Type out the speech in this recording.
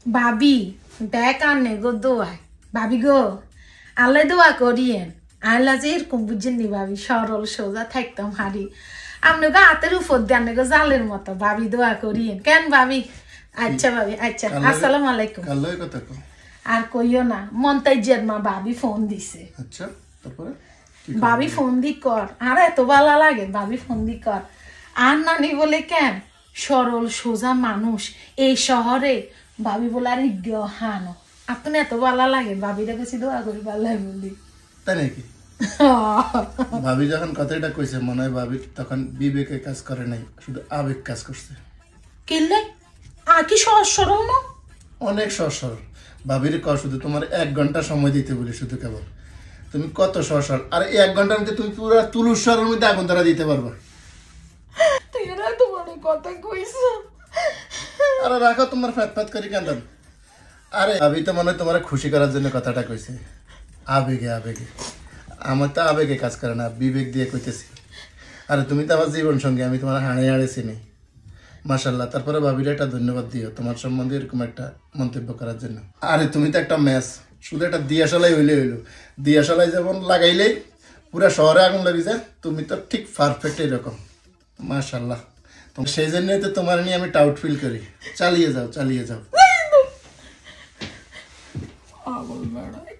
ভাবি দেখ আনে গো দোয়ায় ভাবি গো আল্লাহ দোয়া করিয়েন আল্লাহ যে এরকম বুঝছেন নি ভাবি সরল সোজা থাকতাম হারি আপনি গো হাতের উপর দেন গো জালের মতো ভাবি দোয়া করিয়েন কেন ভাবি আচ্ছা ভাবি আচ্ছা আসসালামু আলাইকুম আর কইও না মন্তাইজের মা ভাবি ফোন দিছে আচ্ছা তারপরে ভাবি ফোন দি কর আর এত ভালো লাগে ভাবি ফোন দি কর আর নানি বলে কেন সরল সোজা মানুষ এই শহরে ভাবি বলে আর হানো আপনি এত ভালো লাগে ভাবির কাছে দোয়া করি ভালো বলি তাই নাকি ভাবি যখন কথাটা কইছে মনে হয় ভাবি তখন বিবেকে কাজ করে নাই শুধু আবেগ কাজ করছে কিনলে আর কি সহজ সরল না অনেক সহজ সরল ভাবির কর শুধু তোমার 1 ঘন্টা সময় দিতে বলি শুধু কেবল তুমি কত সহজ সরল আর 1 ঘন্টার মধ্যে তুমি পুরো তুলুসরের মধ্যে আগুন ধরা দিতে পারবা তুই না তোমার কথা কইছো আরে রাখো তোমার ফ্যাট করি কেন আরে ভাবি তো মনে তোমার খুশি করার জন্য কথাটা কইছে আবেগে আবেগে আমার তো আবেগে কাজ করে না বিবেক দিয়ে কইতেছি আরে তুমি তো আমার জীবন সঙ্গে আমি তোমার হাড়ে হাড়ে চিনি মাশাআল্লাহ তারপরে ভাবির একটা ধন্যবাদ দিও তোমার সম্বন্ধে এরকম একটা মন্তব্য করার জন্য আরে তুমি তো একটা ম্যাচ শুধু একটা দিয়াশালাই হইলো দিয়াশালাই যেমন লাগাইলেই পুরা শহরে আগুন লাগি যায় তুমি তো ঠিক পারফেক্ট এরকম মাশাআল্লাহ তুমি সেই জন্যই তো তোমার নিয়ে আমি টাউট ফিল করি চালিয়ে যাও